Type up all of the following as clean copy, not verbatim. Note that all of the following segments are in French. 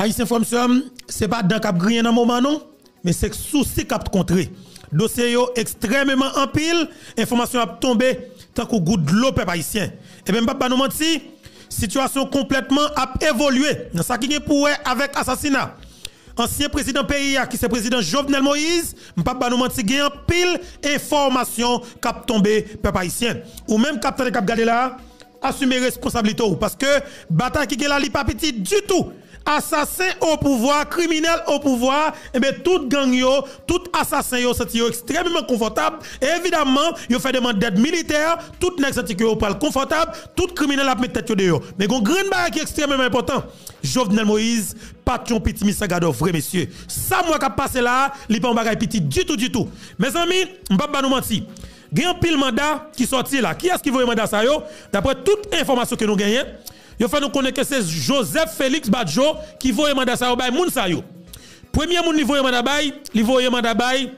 Haïtien Fromsum, c'est pas dans cap grien dans moment non, mais c'est souci cap contré. Dossier yo extrêmement en pile, information a tombé tant que goutte de l'eau peuple haïtien. Et même pas nous mentir, situation complètement a évolué. Dans ça qui est pour avec assassinat. Ancien président pays qui c'est président Jovenel Moïse, m'pa nous mentir gen pile information cap tombé peuple haïtien. Ou même capteur cap garder là, assumer responsabilité parce que bataille qui est là li pas petit du tout. Assassin au pouvoir, criminel au pouvoir, et bien tout gang yo, tout assassin yo senti yo extrêmement confortable. Et évidemment, yo fait demande d'aide militaire, tout nèg senti yo parle confortable, tout criminel a mettre tête yo dehors. Mais gon grand bagage qui est extrêmement important. Jovenel Moïse, patron petit misagado vrai messieurs. Ça moi qui passé là, li pas un bagage petit du tout. Mes amis, m'pa nous mentir. Gen un pile mandat qui sorti là. Qui est-ce qui voye mandat ça yo? D'après toute information que nous gagnons, il faut nous connaître que c'est Joseph Félix Badjo qui voye mandat ça au bay moun sa yo. Premier moun li voye mandat bay, li voye mandat bay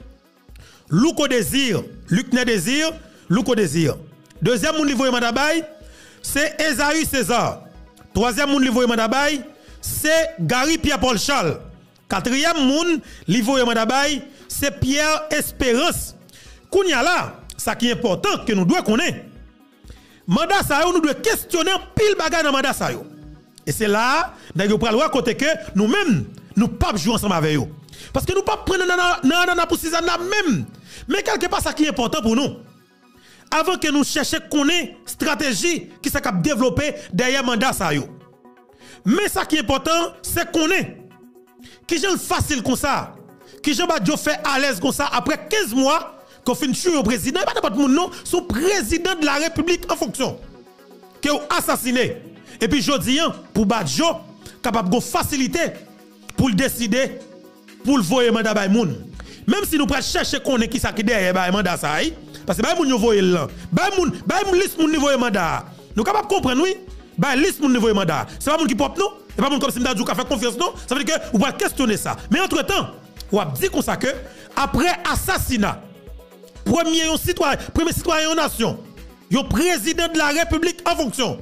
Louko Désir, Lucne Désir, Louko Désir. Deuxième moun li voye mandat bay, c'est Esaü César. Troisième moun li voye mandat bay, c'est Gary Pierre Paul Charles. Quatrième moun li voye mandat bay, c'est Pierre Espérance. Kounya là, ça qui est important que nous devons connaître. Mandat ça nous devons questionner pile bagay dans mandat ça yo. Et c'est là nous pral voir côté que nous-mêmes nous pas jouer ensemble avec eux. Parce que nous pas prendre dans pour 6 ans même. Mais quelque part ça qui est important pour nous. Avant que nous cherchions connaître stratégie qui s'est développer derrière mandat ça yo. Mais ça qui est important c'est connaître qui gens facile comme ça. Qui gens Badjo fait à l'aise comme ça après 15 mois qu'on fin tuer au président, pas n'importe moun non, son président de la République en fonction. Que ou assassiné. Et puis jodi pour Badjo capable de facilité pour le décider pour le voyer mandat bay moun. Même si nous pral chercher connait qui ça qui derrière bay mandat ça parce que bay moun yo voyer là. Bay moun liste moun voyer mandat. Nous capable comprendre oui. Bay liste moun voyer mandat. C'est pas moun qui pop non, c'est pas moun comme si m'dadjou ka fait confiance non. Ça veut dire que ou va questionner ça. Mais entre-temps, ou a dit comme ça que après assassinat premier citoyen en nation, le président de la République en fonction.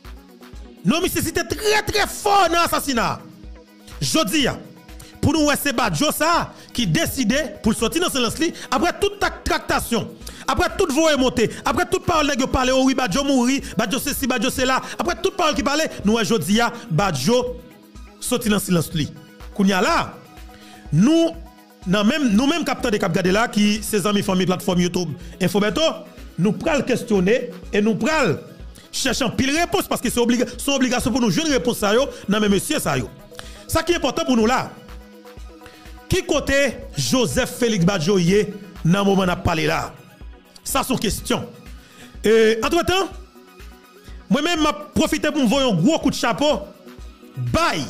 Nous nécessité très fort dans l'assassinat. Jodi, pour nous, c'est Badjo ça qui décidait pour sortir dans ce silence après toute tractation, après toute voix montée, après toute parole qui parlait, oh oui, Badjo mouri, Badjo ceci, Badjo cela, après toute parole qui parlait, nous, jodi, Badjo sorti dans ce silence. Kounya là, nous-mêmes capteurs de Cap Gade là, qui ses amis famille plateforme YouTube Infobeto, nous pral questionner et nous pral chercher pile réponse parce que c'est obligation pour nous jouer une réponse ça yo, non mais monsieur ça yo. Ça qui est important pour nous là. Qui côté Joseph Félix Badjo yé dans moment n'a parlé là. Ça sont question. Et entre-temps, moi-même m'a profité pour me voir un gros coup de chapeau. Bye.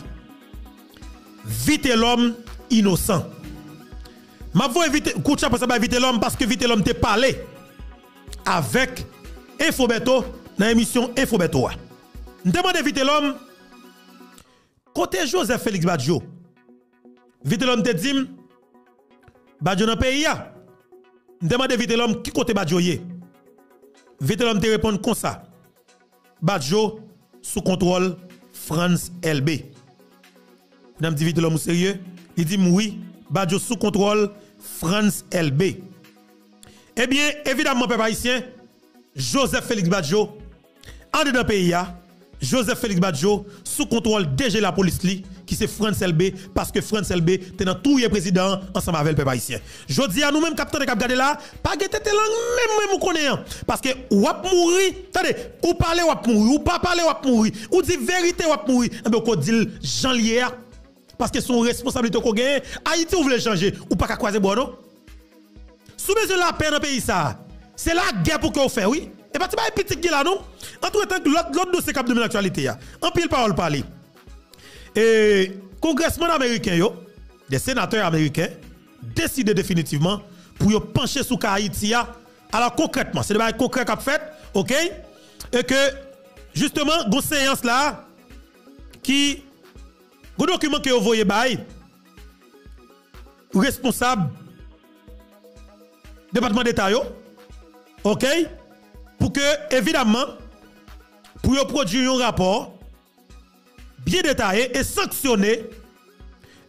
Vite l'homme innocent. Je vais éviter coup de chapeau ça va éviter l'homme parce que vite l'homme te parlé avec Infobeto dans l'émission Infobeto. Je demande éviter l'homme côté Joseph Félix Badjo. Vite l'homme te dit Badjo dans pays ya. Je demande éviter l'homme qui côté Badjo yé. Vite l'homme te répond comme ça. Badjo sous contrôle France LB. Madame dit vite l'homme sérieux, il dit oui, Badjo sous contrôle France LB. Eh bien, évidemment, peuple haïtien, Joseph Félix Badjo, en dedans pays, Joseph Félix Badjo, sous contrôle DG la police li, qui c'est France LB, parce que France LB, t'es dans tout le président, ensemble avec le peuple haïtien. Je dis à nous-mêmes, capteur de Cap Gade là, pas guetter tes langues, même vous connaissez. Parce que, ou ap mourir, attendez, ou parler ou ap mourir, ou pas parler ou ap mourir, ou dit vérité ou ap mourir, et bien, on dit Jean Lier, parce que son responsabilité qu'on gagne, Haïti, vous voulez changer, ou pas qu'à croiser bon, non? Sous besoin de la paix dans le pays, ça, c'est la guerre pour que vous faites, oui? Et pas petit qui là, non? Entre-temps, l'autre dossier cap de l'actualité, en pile parole parler. Et congressman américain, des sénateurs américains, décident définitivement pour pencher sous Haïti. Alors concrètement, c'est des choses concrètes qu'a fait, ok? Et que justement, une séance là, qui, un document que vous voyez, responsable département d'État, ok? Pour que, évidemment, pour produire un rapport bien détaillé et sanctionner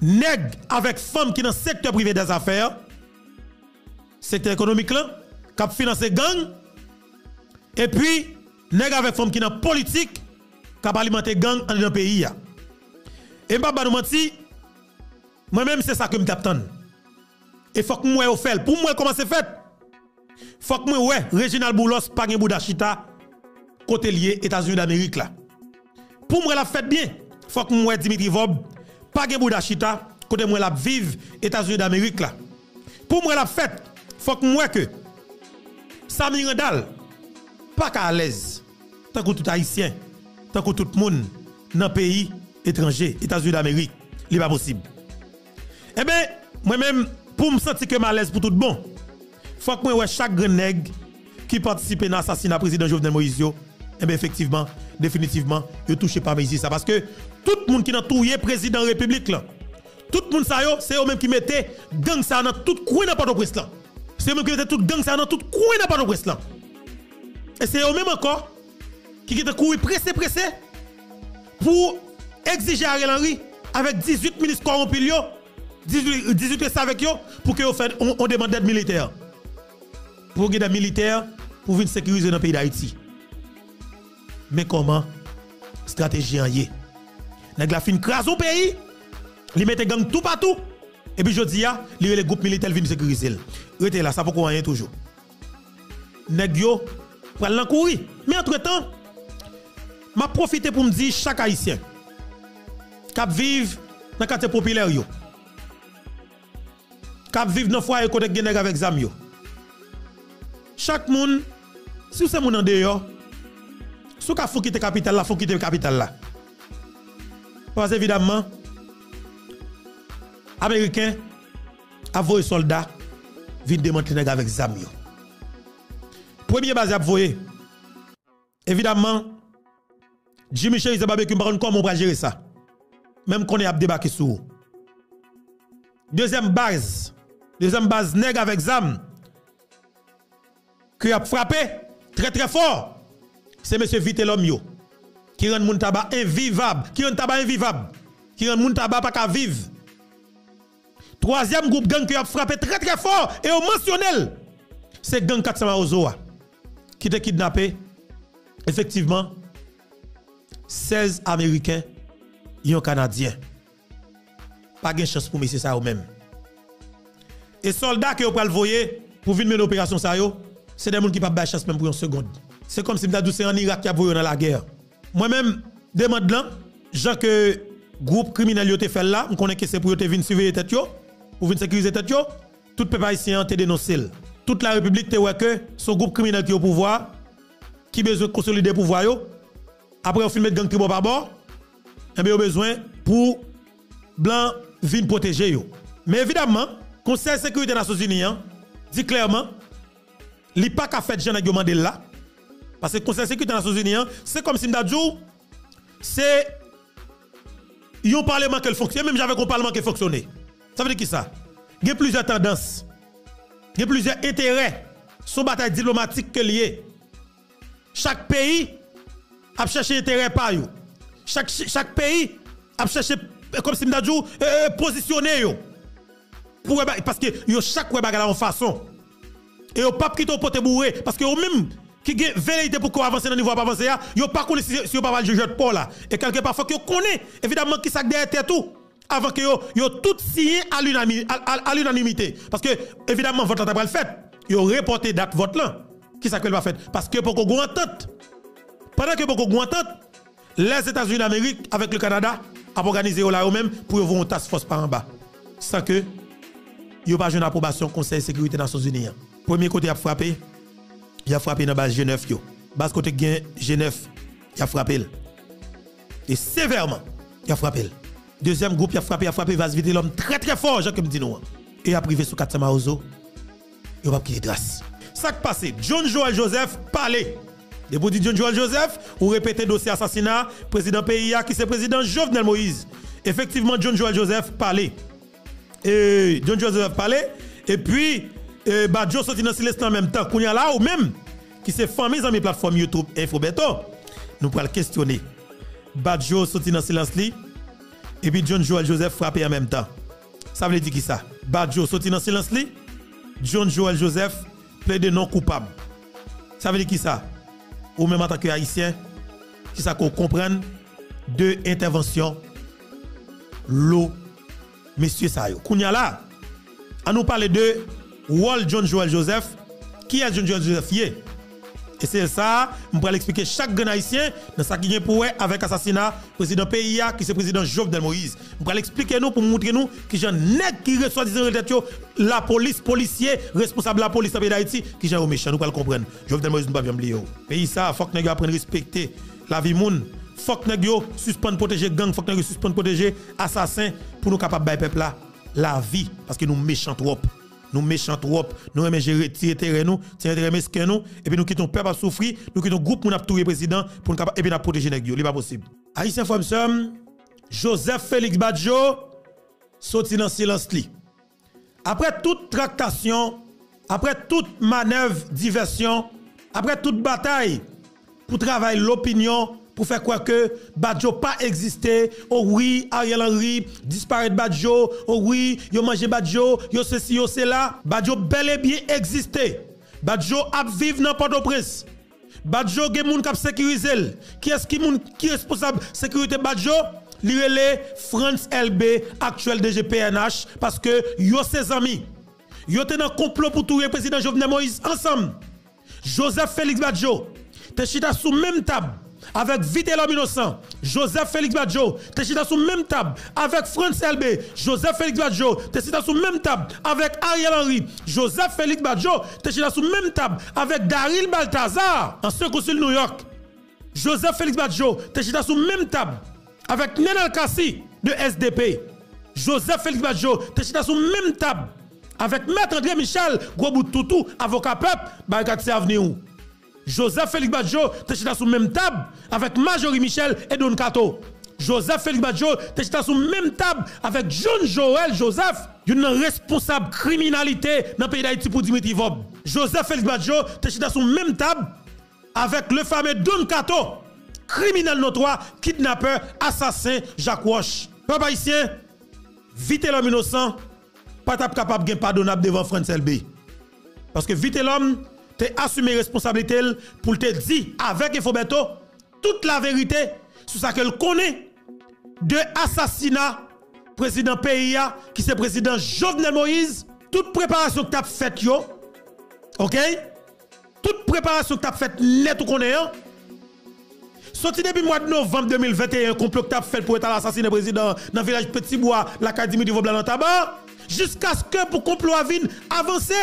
nèg avec femme qui dans le secteur privé des affaires, secteur économique là, qui finance gang, et puis nèg avec femme qui dans politique, qui alimente gang dans le pays. Et pas nous mentir, moi-même c'est ça que me t'attends. Et faut que moi au fait, pour moi comment c'est fait? Faut que moi ouais, Reginald Boulos pas gen Boudachita côté lié États-Unis d'Amérique là. Pour moi la fête bien. Faut que moi Dimitri Vob pas gen Boudachita côté moi la vive États-Unis d'Amérique là. Pour moi la fête, faut que moi que Sami Randal pas qu'à l'aise tant que tout haïtien, tant que tout le monde dans pays étranger, États-Unis d'Amérique, il pas possible. Eh bien, moi-même pour me sentir que malaise pour tout bon, faut que moi ouais chaque grand nèg qui participe à l'assassinat président Jovenel Moïse, eh bien effectivement, définitivement, il touché pas mais ça parce que tout le monde qui n'a touillé président de la République là, tout le monde ça yo, c'est eux même qui mettait gang ça dans tout coin dans Port-au-Prince là. C'est eux même qui mettait tout gang ça dans tout coin dans Port-au-Prince là. Et c'est eux même encore qui étaient courir pressé pour exiger Ariel Henry avec 18 ministres corrompus 18 avec eux pour que on demande d'aide militaire. Pour des militaires pour venir sécuriser dans le pays d'Haïti. Mais comment stratégie en yé? Nèg la fin crase au pays, li mette gang tout partout et puis jodi a, li les groupes militaires viennent sécuriser. Rete là, ça pourquoi rien toujours. Nèg yo pral l'encourir. Mais entre-temps, m'a profité pour me dire chaque haïtien qui vive dans quartier populaire yo. Qui vive dans foyer côté gen nèg avec zam yo. Chaque monde, si c'est moun en dehors, si vous quitter capitale là, faut quitter capitale là. Parce évidemment, Américains, avoye soldats, viennent démanteler avec zam yo. Premier base à voyer. Évidemment, Jimmy Cherise Barbecue, comment on va gérer ça? Même qu'on est à débarquer sur. Deuxième base nègre avec zam. Qui a frappé très très fort, c'est M. Vitelomio qui rend moun tabac invivable, qui rend moun tabac pas qu'à vivre. Troisième groupe gang qui a frappé très très fort et au mentionnel, c'est gang Katsama Ozoa qui a kidnappé effectivement 16 Américains et un Canadien. Pas de chance pour monsieur ça ou même. Et soldats qui ont pris le voyer pour venir mener l'opération ça yo, c'est des gens qui ne peuvent pas chance même pour une seconde. C'est comme si c'est en Irak qui a voyé dans la guerre. Moi-même, demande là, Jean que groupe criminel yo te fait là, on connaît que c'est pour te venir surveiller tête yo, pour venir sécuriser tête yo, tout peuple haïtien te dénoncé. Toute la République te voit que son groupe criminel qui est au pouvoir, qui besoin de consolider le pouvoir yo, après on filme gang qui bon par bord, et bien besoin pour blanc venir protéger yo. Mais évidemment, Conseil de sécurité des Nations Unies dit clairement li pas qu'à faire gens qui demandé là parce que Conseil de sécurité des Nations Unies c'est comme si m'dadjou c'est un parlement qui fonctionne même j'avais un parlement qui fonctionne. Ça veut dire qui ça? Il y a plusieurs tendances. Il y a plusieurs intérêts son bataille diplomatique que lié. Chaque pays a cherché intérêt par yo. Chaque pays a cherché comme si m'dadjou positionner yo. Parce que yo chaque bagage en façon. Et yo pas quitter au pote bourré parce que yo même qui gen velléité pour qu'on avance dans le niveau pas avancer yo pas connaît si yo pas va juger de Paul là et quelque part faut que yo connaît évidemment qui ça derrière tête tout avant que yo tout signé à l'unanimité parce que évidemment vote là pas le fait yo reporter date vote là qui ça que va faire parce que pour qu'on entente pendant que pour qu'on entente les États-Unis d'Amérique avec le Canada a organisé là eux même pour voir une task force par en bas sans que yo pas une approbation Conseil de sécurité des Nations Unies. Premier côté a frappé, il a frappé dans base G9 yo. Base côté G9, il a frappé. Et sévèrement, il a frappé. Deuxième groupe, il a frappé vas vite l'homme très très fort, Jean comme dit nous. Et a privé sur Katsama Ozo. Il va quitter trace. Ça qui passe, John Joel Joseph parlait. Depuis dit John Joel Joseph, ou répéter dossier assassinat président PIA qui c'est président Jovenel Moïse. Effectivement, John Joel Joseph parlait. Et John Joseph parlait et puis Badjo sorti dans silence en même temps qu'on y a là ou même qui c'est famille dans mes plateformes YouTube Infobeto nous pour le questionner Badjo sorti dans silence li et puis John Joel Joseph frappé en même temps. Ça veut dire qui ça? Badjo sorti dans silence li. John Joel Joseph plaide non coupable. Ça veut dire qui ça? Ou même en tant que haïtien, qui ça qu'on comprenne deux interventions l'eau messieurs ça yo. Kounya là, on nous parle de Wall John Joel Joseph. Qui est John Joel Joseph? Et c'est ça, je vais l'expliquer chaque grand haïtien dans ça qui est pour avec assassinat président PIA qui c'est président Jovenel Moïse. Je vais l'expliquer nous pour montrer nous qui j'en nèg qui reçoit disant la police policier responsable de la police d'Haïti qui j'en méchant nous pas le comprendre. Jovenel Moïse nous pas bien oublier. Pays ça faut que nèg apprenne respecter la vie moun. Faut que nèg yo suspendre protéger gang, faut que nèg suspendre protéger assassin pour nous capable bailler peuple là la vie parce que nous méchant trop. Nous méchants trop, nous aimons gérer terrain nous, tirer mesquin nous, et puis nous quittons peuple à souffrir, nous quittons groupe pour tout président pour nous et puis nous protéger nèg yo, c'est pas possible. Haïtien Fomsom, Joseph Félix Badjo sorti dans silence li. Après toute tractation, après toute manœuvre diversion, après toute bataille pour travailler l'opinion pour faire quoi que Badjo pas existé, oh oui, Ariel Henry disparaître Badjo, oh oui, yo mangé Badjo, yo ceci, yo cela, Badjo bel et bien existé. Badjo a vivre dans Port-au-Prince. Badjo gen moun k'ap sécuriser. Qui est-ce qui responsable sécurité Badjo? Li relè France LB actuel DGPNH parce que yo ses amis. Yo te dans complot pour tuer président Jovenel Moïse ensemble. Joseph Félix Badjo te chita sous même table avec Vite l'homme innocent, Joseph Félix Badjo, te chita sous même table avec France LB, Joseph Félix Badjo, te chita sous même table avec Ariel Henry, Joseph Félix Badjo, te chita sous même table avec Daryl Balthazar, ancien consul New York, Joseph Félix Badjo, te chita sous même table avec Nenel Kassi de SDP, Joseph Félix Badjo, te chita sous même table avec Maître André Michel, gros bout de toutou, avocat peuple, Barkat Avenue. Joseph Félix Badjo, te chita sous même table avec Majorie Michel et Don Kato. Joseph Félix Badjo, te chita sous même table avec John Joel Joseph, une responsable criminalité dans le pays d'Haïti pour Dimitri Vob. Joseph Félix Badjo, te chita sous même table avec le fameux Don Kato, criminel notoire, kidnappeur, assassin, Jacques Wash. Peuple haïtien, vite l'homme innocent, pas capable de pardonnable devant France LB. Parce que vite l'homme, te assumé responsabilité pour te dire avec Infobeto toute la vérité sur ça qu'elle connaît de assassinat président PIA qui c'est président Jovenel Moïse. Toute préparation que tu as faite yo, OK? Toute préparation que tu as faite net ou connaît. Sorti depuis mois de novembre 2021 complot que tu as fait pour être assassiner président dans le village Petit Bois, l'Académie du Voblan dans tabac jusqu'à ce que pour complot à vin avancer.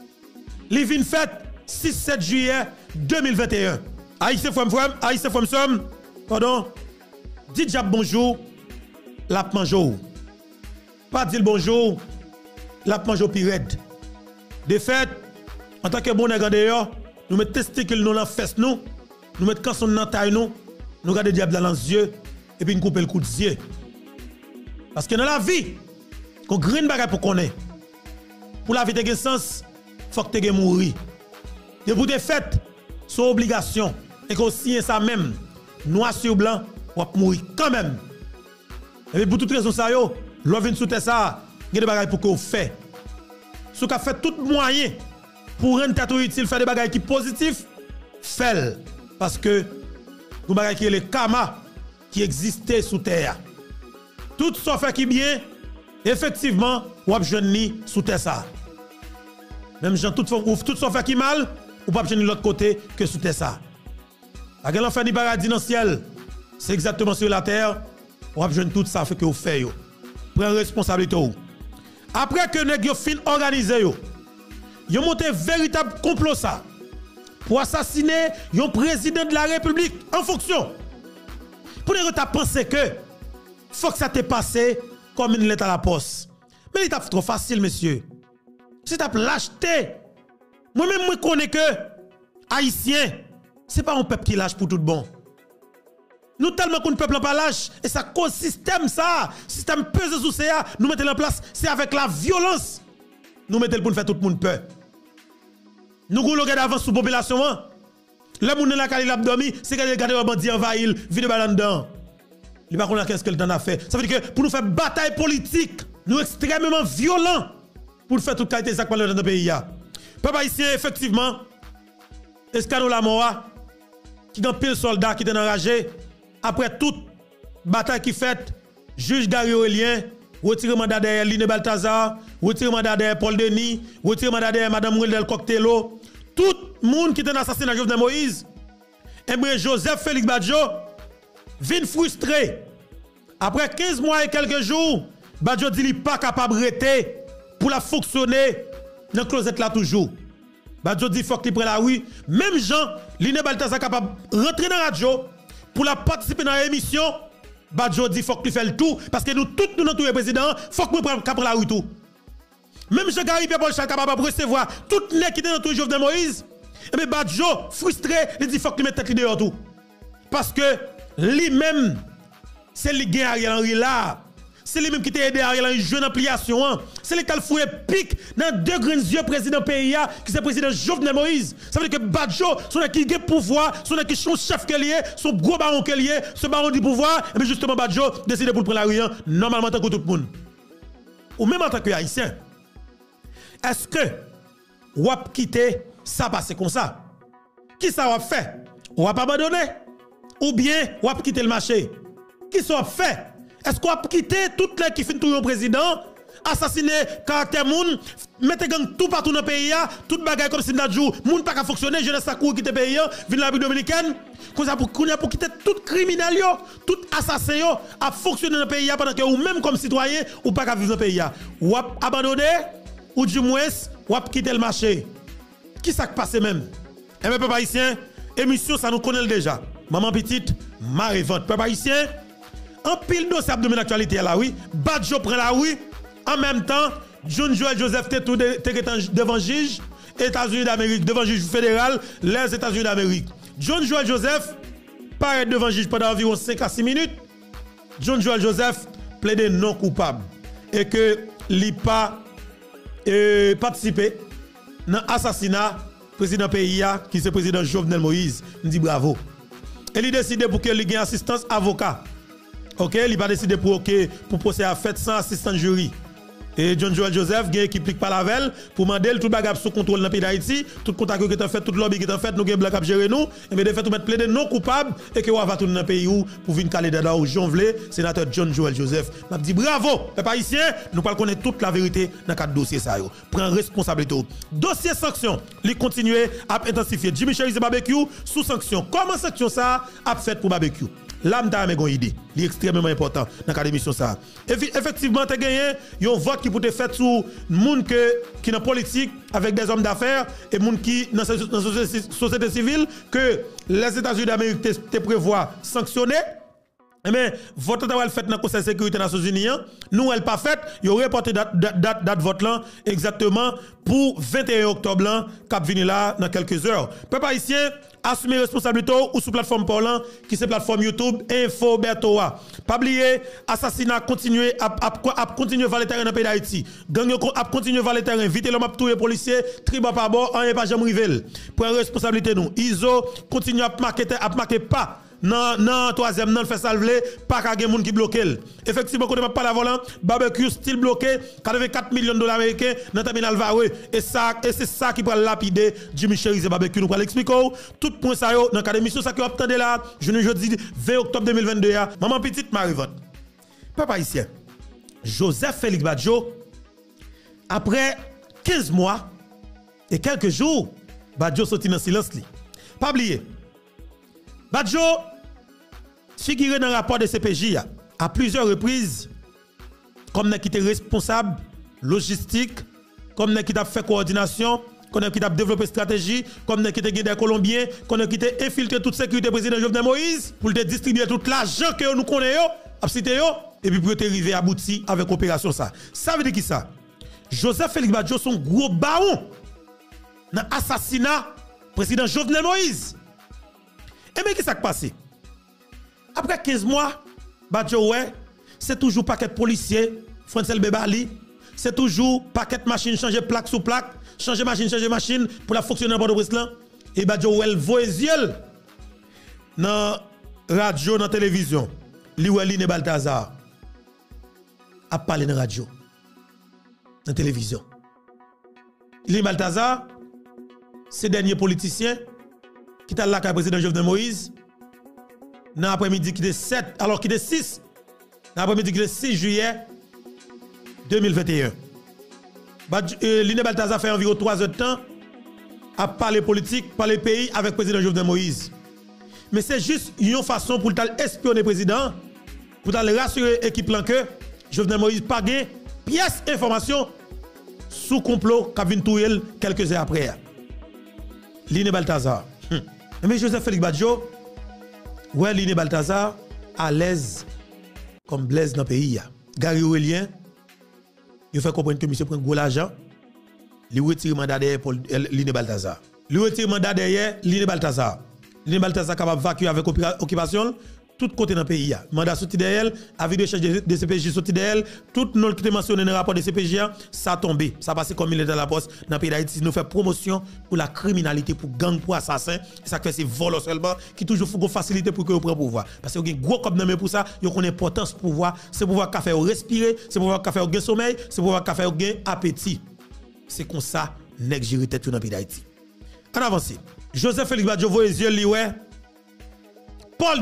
Les vin fait 6-7 juillet 2021. Haïtien Fomsom, pardon, dit Jab bonjour, la manjo. Pas dire bonjour, la manjo pirate. De fait, en tant que bon nègre d'ailleurs, nous mettons testicules nous dans fesse nous mettons canson dans taille nous regardons diable dans les yeux et puis nous coupons le coup de yeux. Parce que dans la vie, qu'on green bagay pour connaître. Pour la vie de sens, faut que tu mourir. Et pour des fêtes, c'est obligation. Et qu'on signe ça même, noir sur blanc, on va mourir quand même. Et puis pour toute raison, ça, l'on vient sous ça, il y a des bagages pour qu'on fait. Si on fait tout moyen pour rendre tête utile, faire des bagages qui positifs, fait. Parce que nous bagages qui est le karma qui existait sous terre. Tout ça fait qui bien, effectivement, on va jeune sous terre ça. Même gens tout ça fait qui mal, ou pas de l'autre côté que sous terre ça. La gueule fait du paradis dans le ciel, c'est exactement sur la terre, ou pas de tout ça fait que vous faites. Prenez responsabilité. Après que nèg yo fin organisé yo monté véritable complot ça pour assassiner un président de la République en fonction. Pour ne pas penser que faut que ça t'est passé comme une lettre à la poste. Mais il est trop facile monsieur. Si tu as lâcheté, moi-même, je connais que Haïtien, ce n'est pas un peuple qui lâche pour tout bon. Nous tellement qu'on peuple pas lâche, et ça cause système ça, système pesé sous ça, nous mettons en place, c'est avec la violence. Nous mettons pour faire tout le monde peur. Nous voulons regarder avant sous la population. Le monde la calé l'abdomen, c'est que les gars de bandits envahissent, vide balan dedans. il va connaître qu'est-ce que le temps a fait. Ça veut dire que pour nous faire bataille politique, nous extrêmement violents pour faire toute qualité de ça dans le pays. Peuple haïtien, effectivement, Escano Lamoa, qui a pile soldats qui étaient enragés, après toute bataille qui fait, juge Gary Aurélien, retire mandat derrière Line Balthazar, retire mandat derrière Paul Denis, retire mandat derrière Madame Rildel Coctello, tout le monde qui était assassiné à Jovenel Moïse, et bien Joseph Félix Badjo, vient frustré. Après 15 mois et quelques jours, Badjo dit qu'il n'est pas capable de rester pour la fonctionner dans la closette là toujours. Badjo dit qu'il faut qu'il prenne la rue. Même Jean, Line Balthazar capable de rentrer dans la radio pour la participer dans l'émission. Badjo dit qu'il faut qu'il fasse le tout parce que nous tous nous notre président, il faut que nous prenions la rue tout. Même Jean-Gary Pierre-Paul Charles capable de recevoir toutes les qui étaient dans tout Jovenel Moïse. Et bien Badjo frustré, il dit qu'il faut qu'il mette tête dehors tout. Parce que lui-même c'est lui qui a Ariel Henry là. C'est lui-même qui t'a aidé à Ariel Henry jeune ampliation. C'est lui qui a fouillé pic dans deux grands yeux président pays qui c'est président Jovenel Moïse. Ça veut dire que Badjo, son qui a pouvoir, son qui son chef qui est, son gros baron qui est, ce baron du pouvoir, et bien justement Badjo décide pour prendre la rue normalement tant que tout le monde. Ou même en tant que haïtien. Est-ce que ou a quitté ça passer comme ça? Qui ça va faire? Ou a pas abandonné? Ou bien ou a quitté le marché? Qui ça va faire? Est-ce qu'on a quitté toutes les qui finissent tout le président, assassiner caractère moun, mettre gang tout partout dans le pays, tout bagaille comme si jour, moun pas qu'à fonctionner, jeunesse à court quitter le pays, vient la République dominicaine, qu'on a pour quitter tout criminel, tout assassin à fonctionner dans le pays pendant que ou même comme citoyen ou pas qu'à vivre dans le pays. Ou a abandonné ou du moins ou a quitté le marché. Qui ça qui passe même? Et mes peuple haïtien, émission ça nous connaît déjà. Maman petite, marée vente. Peuple haïtien, en pile dossier a dominer l'actualité là oui, Badjo prend la oui, en même temps, John Joel Joseph était devant juge États-Unis d'Amérique, devant juge fédéral, les États-Unis d'Amérique. John Joel Joseph paraît devant juge pendant environ 5 à 6 minutes. John Joel Joseph plaide non coupable et que il pas participé dans l'assassinat président pays qui c'est président Jovenel Moïse. Il dit bravo. Et il décide pour qu'il ait assistance avocat. OK, il va décider pour procès à fait sans assistant jury. Et John Joel Joseph, qui équipe par la veille, pour demander tout bagage sous contrôle dans le pays d'Haïti, tout contact qui est fait, tout lobby qui est fait, nous avons blanc à gérer nous, et bien de fait, nous mettre plaidé non coupable et que on va tourner dans le pays où pour venir caler dedans où Jonvelé, sénateur John Joel Joseph. M'a dit bravo, peuple haïtien, nous pas connaître toute la vérité dans cadre dossier ça yo. Prend responsabilité. Dossier sanction, il continue à intensifier. Jimmy Cherise barbecue sous sanction. Comment sanction ça a fait pour barbecue? Là, je une idée. C'est extrêmement important dans la émission. Effectivement, tu as gagné un vote qui peut être fait sur les gens qui sont politique avec des hommes d'affaires et les gens qui sont dans la société civile que les États-Unis d'Amérique te prévoient sanctionner. Mais vote est fait dans le Conseil de sécurité des Nations Unies. Nous, elle pas fait. Il y aurait porté date vote là exactement pour 21 octobre là, cap venir là dans quelques heures. Peuple haïtien, assumez responsabilité ou sous plateforme parlant qui c'est plateforme YouTube Info Bertoa. Pas oublier assassinat continuer à continuer vers le terrain dans le pays d'Haïti. Gang a continuer vers le terrain, vite l'homme à tuer les policiers, triba pas bord, on pas jamais rivel. Prendre responsabilité nous. ISO continue à marquer pas non troisième non fait salver pas qu'à gen moun qui bloqué. Effectivement quand on pas la volant barbecue style bloqué 84 millions de dollars américains dans terminal Vareux et c'est ça qui va lapider Jimmy Cherise barbecue nous pour l'expliquer tout point ça yo dans cadre émission ça que vous attendez là jeudi 20 octobre 2022 maman petite Marivot. Papa haïtien Joseph Félix Badjo après 15 mois et quelques jours Badjo sorti dans silence li. Pas oublier Badjo figuré dans le rapport de CPJ à plusieurs reprises comme qui était responsable logistique, comme qui a fait coordination, comme qui a développé stratégie, comme qui était des Colombiens, comme qui était infiltré toute sécurité président Jovenel Moïse pour distribuer tout l'argent que nous connaissons, et puis pour arriver à aboutir avec opération ça. Ça veut dire qui ça? Joseph Félix Badjo son gros baron dans l'assassinat président Jovenel Moïse. Et bien, qu'est-ce qui s'est passé? Après 15 mois, Badjo, c'est toujours paquet policier, Francel Bebali, c'est toujours paquet machine, changer plaque sous plaque, changer machine pour la fonctionner dans Port-au-Prince. Et Badjo, voit les yeux dans la radio, dans la télévision. Liweline Balthazar a parlé dans la radio, dans la télévision. Liweline Balthazar, c'est le dernier politicien qui est là avec le président Jovenel Moïse, dans l'après-midi qui est 7, alors qu'il est 6, dans l'après-midi qui est 6 juillet 2021. Liweline Balthazar fait environ 3 heures de temps à parler politique, parler pays avec le président Jovenel Moïse. Mais c'est juste une façon pour espionner le président, pour rassurer l'équipe que Jovenel Moïse n'a pas de pièce d'information sous complot qu'a venu touyer quelques heures après. Liweline Balthazar. Mais Joseph Félix Badjo, ouais, Liweline Balthazar à l'aise comme Blaise dans le pays. Gary Aurélien, il fait comprendre que monsieur prend gros l'argent, il retire mandat derrière pour Liweline Balthazar. Il retire mandat derrière Liweline Balthazar. Liweline Balthazar capable de vacuer avec occupation tout côté dans le pays. Mandat sorti derrière, avis de charge de CPJ sorti derrière, tout nom qui est mentionné dans le rapport de CPJ, ça a tombé. Ça a passé comme il est dans la poste dans le pays d'Haïti. Nous faisons promotion pour la criminalité, pour gang, pour assassin. Ça fait c'est vol seulement qui toujours faut facilité pour que vous preniez pouvoir. Parce que vous avez gros comme dans pour ça, vous avez l'importance du pouvoir. C'est pouvoir qu'a fait respirer, c'est pouvoir qu'a fait sommeil, c'est pouvoir qu'a fait appétit. C'est comme ça, nèg gérer tête dans le pays d'Haïti. En avance, Joseph Félix Badjo voit les yeux lié. Paul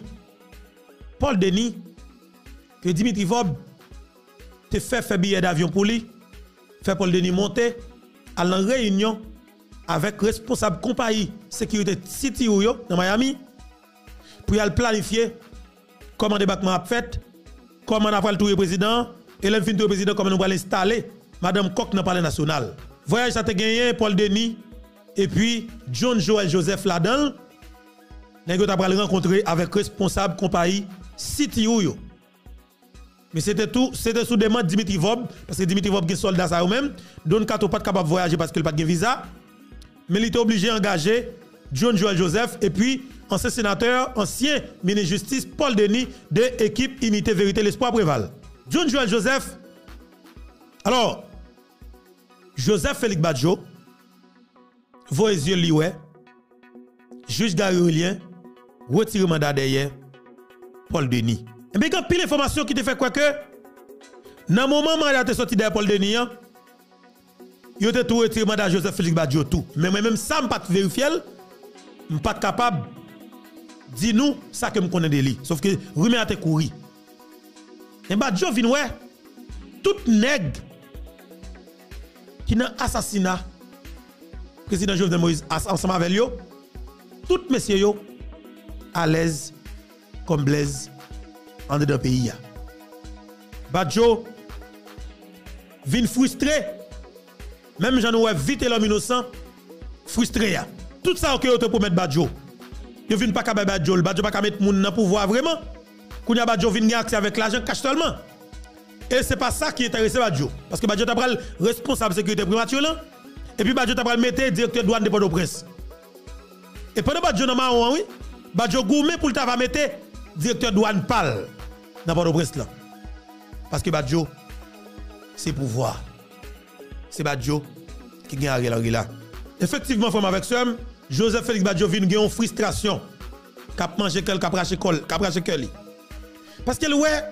Denis, que Dimitri Vob te fait billet d'avion pour lui, fait Paul Denis monter à la réunion avec responsable compagnie sécurité City dans Miami pour y planifier comment le débarquement a fait, comment on a fait le tour du président et le fin du président comment on va l'installer Madame Coq dans le palais national. Voyage ça te gagné Paul Denis et puis John Joel Joseph Ladan. Nous avons rencontré avec responsable compagnie City Ouyo. Mais c'était sous demande Dimitri Vob, parce que Dimitri Vob est soldat ça même, donc quand on pas capable de voyager parce qu'il n'a pas de visa, mais il était obligé d'engager John Joel Joseph et puis ancien sénateur, ancien ministre de justice Paul Denis de l'équipe Unité Vérité l'Espoir Préval. John Joel Joseph. Alors Joseph Félix Badjo voit les yeux lié, juge Gary Aurélien retire mandat derrière Paul Denis. Et bien, quand pile d'informations qui te fait quoi que, dans le moment où mandat est sorti derrière Paul Denis, il a tout retiré mandat Joseph Félix Badjo tout. Mais même ça, je ne peux pas vérifier, je ne suis pas capable de dire nous ça que je connais de lui. Sauf que Rumi a été couru. Et Badjo vient, ouais, tout nègre qui n'a assassinat président Jovenel Moïse ensemble avec lui, tout messieurs yo à l'aise comme Blaise en dedans pays. Badjo vient frustré. Même j'en ai vite l'homme innocent frustré. Tout ça que vous pour mettre Badjo. Yo vient pas capable Badjo, Badjo pas mettre moun dans pouvoir vraiment. Kounya Badjo vient gagner accès avec l'argent cash seulement. Et c'est pas ça qui intéresse Badjo parce que Badjo t'a pris responsable sécurité primature là et puis Badjo t'a pris mettre directeur douane de Port-au-Prince. Et pendant Badjo dans marron oui, Badjo gourmet pour t'a mettre directeur douane pal dans Port-au-Prince là. Parce que Badjo c'est pouvoir. C'est Badjo qui gagne Ariel Henry là. Effectivement, forme avec ça, Joseph Félix Badjo vient gagner une frustration. Cap manger quel cap racher col, cap racher quel. Parce que ouais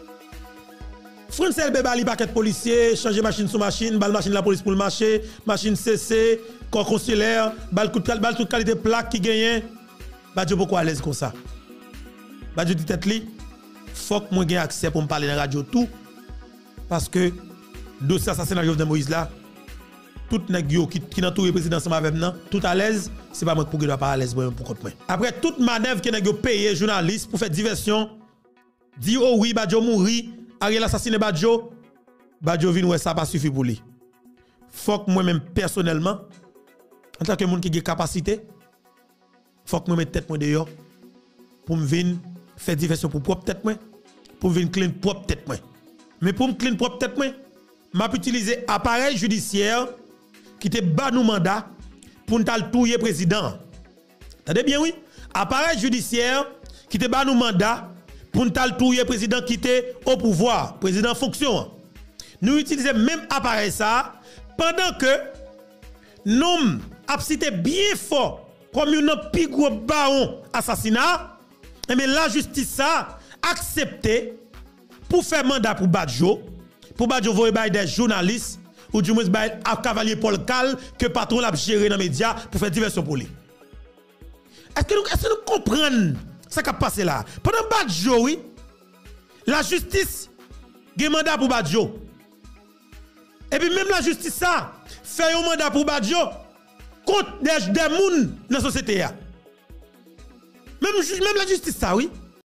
François Beba li paquet policier, changer machine sous machine, balle machine la police pour le marché, machine CC, corps consulaire, balle toute qualité plaque qui gagne. Badjo beaucoup à l'aise comme ça. Badjo dit tête li, faut que moi gagne accès pour me parler dans la radio tout parce que dossier assassinat Jovenel Moïse là, tout nèg yo qui n'entoure le président ensemble avec nous, tout à l'aise, c'est pas moi pour que doit pas à l'aise pour contre moi. Après toute manœuvre que nèg yo payé journaliste pour faire diversion, dit oh oui Badjo mouri, Ariel assassiné Badjo, Badjo vinn ouais ça pas suffit pour lui. Faut que moi même personnellement en tant que monde qui a capacité, faut que moi mette tête moi dehors pour me venir faire diversion pour propre tête moi, pour venir clean propre tête moi. Mais pour me clean propre tête moi, m'a utilisé appareil judiciaire qui te bat nous mandat pour nous touyer président. T'entendez bien oui? Appareil judiciaire qui te bat nous mandat pour nous touyer président qui était au pouvoir, président en fonction. Nous utilisons même appareil ça pendant que nous avons cité bien fort comme un plus gros baron assassinat. Mais la justice ça accepter pour faire mandat pour Badjo voyer des journalistes ou du moins à cavalier Paul Cal que patron l'a géré dans les médias pour faire diversion pour lui. Est-ce que nous comprenons ce qui a passé là? Pendant Badjo, oui, la justice a un mandat pour Badjo. Et puis même la justice ça fait un mandat pour Badjo contre des gens dans la société. Même la justice ça, oui.